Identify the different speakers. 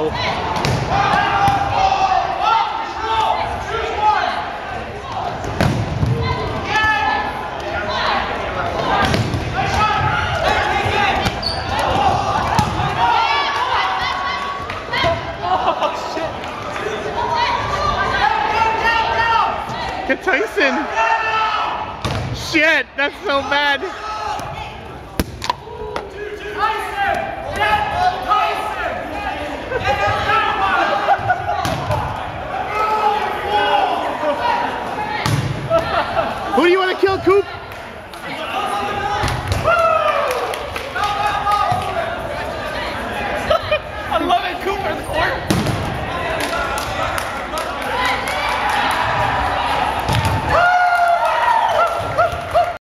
Speaker 1: go. Get Tyson! Shit, that's so bad!
Speaker 2: Tyson!
Speaker 1: Who do you want to kill, Coop?